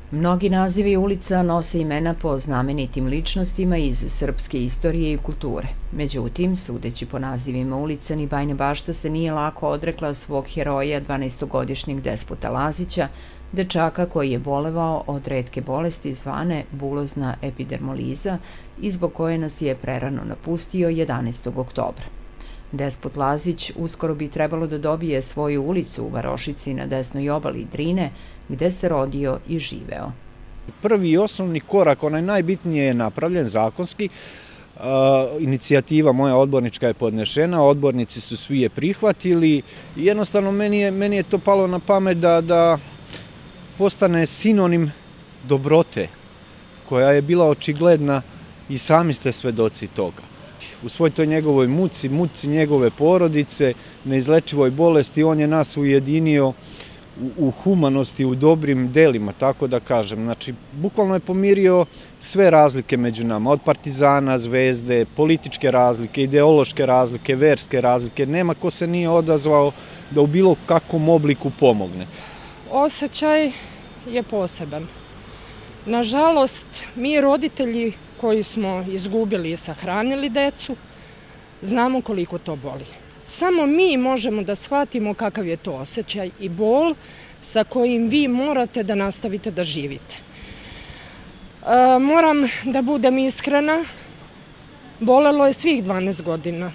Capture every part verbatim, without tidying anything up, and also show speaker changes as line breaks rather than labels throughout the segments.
Mnogi nazivi ulica nose imena po znamenitim ličnostima iz srpske istorije i kulture. Međutim, sudeći po nazivima ulica, ni Bajina Bašta se nije lako odrekla svog heroja dvanaestogodišnjeg Despota Lazića, dečaka koji je bolevao od retke bolesti zvane bulozna epidermoliza i zbog koje nas je prerano napustio jedanaestog oktobra. Despot Lazić uskoro bi trebalo da dobije svoju ulicu u Varošici na desnoj obali Drine, gde se rodio i živeo.
Prvi i osnovni korak, onaj najbitnije je napravljen zakonski. Inicijativa moja odbornička je podnešena, odbornici su svi je prihvatili i jednostavno meni je, meni je to palo na pamet da, da postane sinonim dobrote, koja je bila očigledna i sami ste svedoci toga. U svoj toj njegovoj muci, muci njegove porodice, neizlečivoj bolesti, on je nas ujedinio u humanosti, u dobrim delima, tako da kažem. Znači, bukvalno je pomirio sve razlike među nama, od Partizana, Zvezde, političke razlike, ideološke razlike, verske razlike. Nema ko se nije odazvao da u bilo kakvom obliku pomogne.
Osećaj je poseban. Nažalost, mi roditelji koji smo izgubili i sahranili decu, znamo koliko to boli. Samo mi možemo da shvatimo kakav je to osjećaj i bol sa kojim vi morate da nastavite da živite. E, moram da budem iskrena, bolelo je svih dvanaest godina.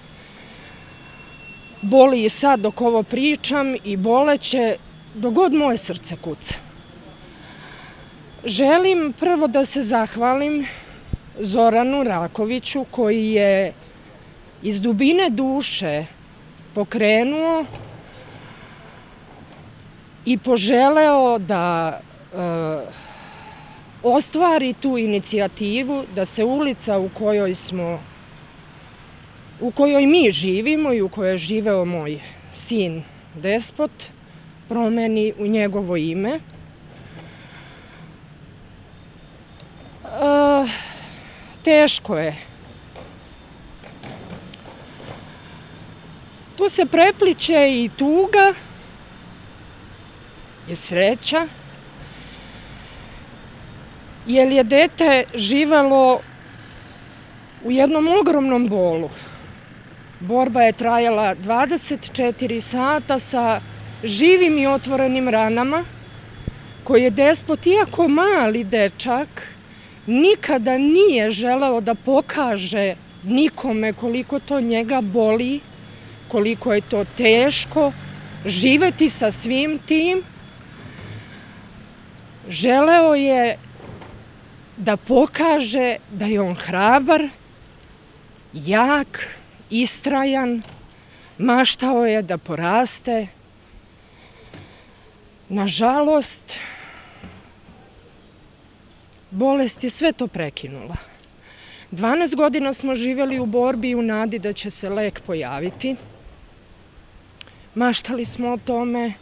Boli i sad dok ovo pričam i boleće dok god moje srce kuca. Želim prvo da se zahvalim Zoranu Rakoviću koji je iz dubine duše pokrenuo i poželeo da e, ostvari tu inicijativu da se ulica u kojoj smo, u kojoj mi živimo i u kojoj je živeo moj sin Despot promeni u njegovo ime. E, teško je. Tu se prepliče i tuga i sreća, jer je dete živelo u jednom ogromnom bolu. Borba je trajala dvadeset četiri sata sa živim i otvorenim ranama, koje je Despot, iako mali dečak, nikada nije želeo da pokaže nikome koliko to njega boli, koliko je to teško živeti sa svim tim. Želeo je da pokaže da je on hrabar, jak, istrajan, maštao je da poraste. Nažalost, bolest je sve to prekinula. dvanaest godina smo živjeli u borbi i u nadi da će se lek pojaviti. Maštali smo o tome,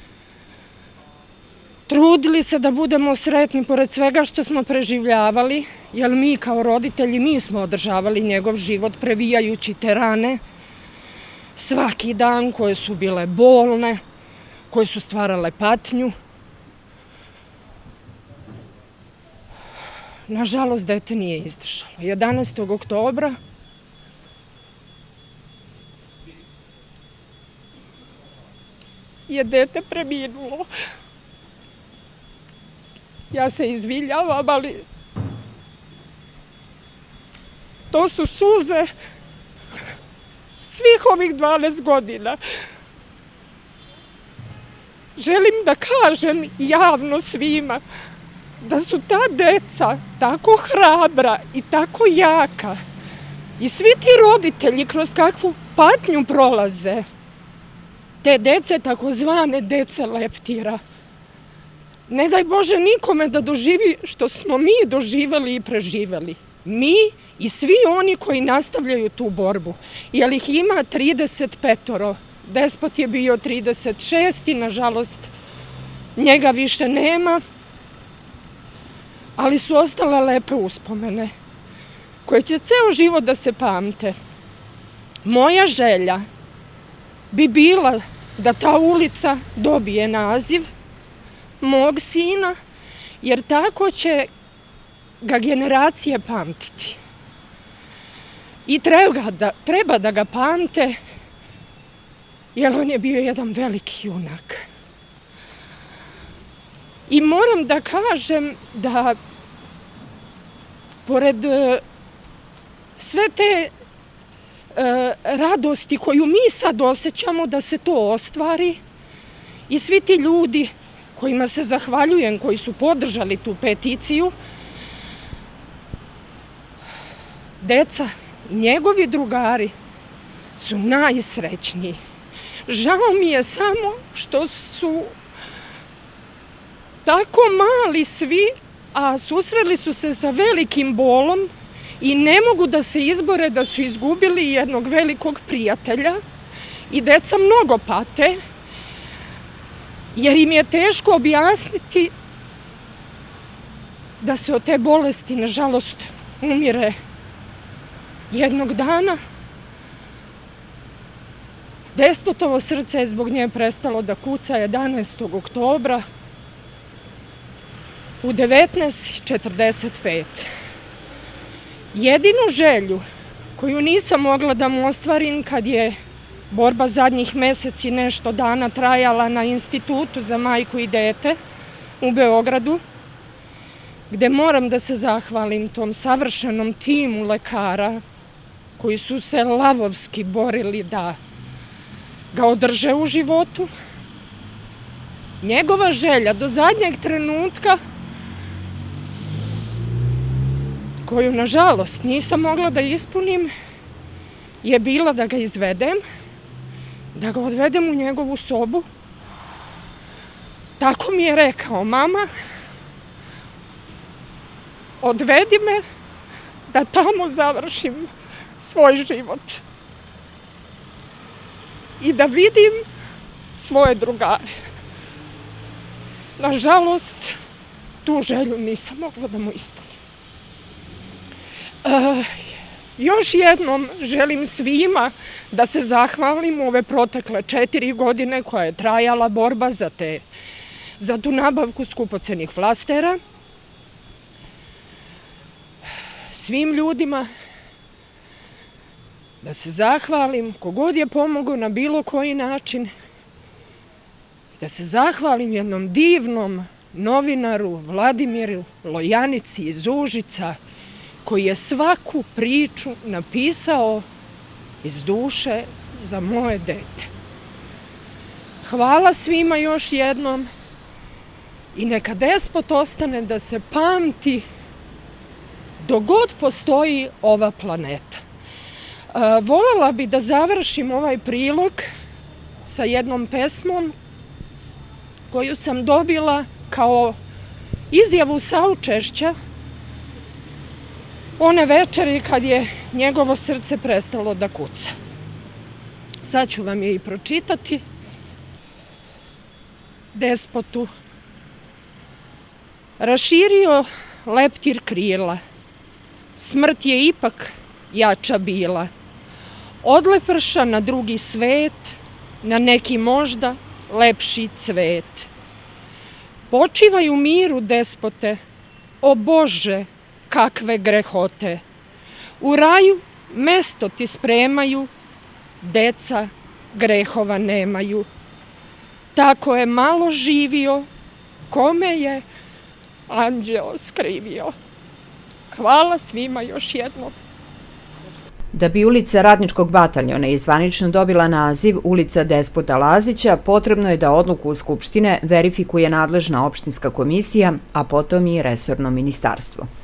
trudili se da budemo sretni pored svega što smo preživljavali, jer mi kao roditelji, mi smo održavali njegov život previjajući te rane svaki dan, koje su bile bolne, koje su stvarale patnju. Nažalost, dete nije izdržalo. jedanaestog oktobra je dete preminulo. Ja se izvinjavam, ali to su suze svih ovih dvanaest godina. Želim da kažem javno svima da su ta deca tako hrabra i tako jaka i svi ti roditelji kroz kakvu patnju prolaze, te dece, takozvane dece leptira. Ne daj Bože nikome da doživi što smo mi doživeli i preživeli. Mi i svi oni koji nastavljaju tu borbu, jer ih ima trideset petoro. Despot je bio trideset šesti, nažalost njega više nema, ali su ostale lepe uspomene koje će ceo život da se pamte. Moja želja bi bila da ta ulica dobije naziv mog sina jer tako će ga generacije pamtiti. I treba da, treba da ga pamte, jer on je bio jedan veliki junak. I moram da kažem da, pored sve te e, radosti koju mi sad osjećamo da se to ostvari, i svi ti ljudi kojima se zahvaljujem, koji su podržali tu peticiju, deca i njegovi drugari su najsrećniji. Žao mi je samo što su tako mali svi, a susreli su se sa velikim bolom i ne mogu da se izbore da su izgubili jednog velikog prijatelja i deca mnogo pate, jer im je teško objasniti da se od te bolesti, nažalost, umire jednog dana. Despotovo srce je zbog nje prestalo da kuca jedanaestog oktobra u devetnaest četrdeset pet. Jedinu želju koju nisam mogla da mu ostvarim kad je borba zadnjih meseci i nešto dana trajala na Institutu za majku i dete u Beogradu, gde moram da se zahvalim tom savršenom timu lekara koji su se lavovski borili da ga održe u životu. Njegova želja do zadnjeg trenutka, koju nažalost nisam mogla da ispunim, je bila da ga izvedem, da ga odvedem u njegovu sobu. Tako mi je rekao: mama, odvedi me da tamo završim svoj život i da vidim svoje drugare. Nažalost, tu želju nisam mogla da mu ispunim. E, još jednom želim svima da se zahvalim u ove protekle četiri godine koja je trajala borba za, te, za tu nabavku skupocenih flastera. Svim ljudima da se zahvalim, kogod je pomogao na bilo koji način, da se zahvalim jednom divnom novinaru Vladimiru Lojanici iz Užica, koji je svaku priču napisao iz duše za moje dete. Hvala svima još jednom i neka Despot ostane da se pamti dok god postoji ova planeta. Volela bi da završim ovaj prilog sa jednom pesmom koju sam dobila kao izjavu saučešća one večeri kad je njegovo srce prestalo da kuca. Sad ću vam je i pročitati. Despotu. Raširio leptir krila, smrt je ipak jača bila. Odleprša na drugi svet, na neki možda lepši cvet. Počivaj u miru, despote, o Bože, kakve grehote. U raju mesto ti spremaju, deca grehova nemaju. Tako je malo živio, kome je anđeo skrivio. Hvala svima još jednom.
Da bi ulica Radničkog bataljona izvanično dobila naziv ulica Despota Lazića, potrebno je da odluku Skupštine verifikuje nadležna opštinska komisija, a potom i resorno ministarstvo.